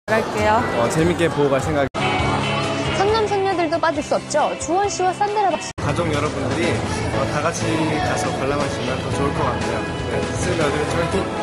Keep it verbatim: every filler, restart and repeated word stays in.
갈게요. 어, 재밌게 보고 갈 생각. 선남 선녀들도 빠질 수 없죠. 주원 씨와 산드라 박 씨. 가족 여러분들이 어, 다 같이 가서 관람하시면 더 좋을 것 같아요. 네, 스승 여들 저희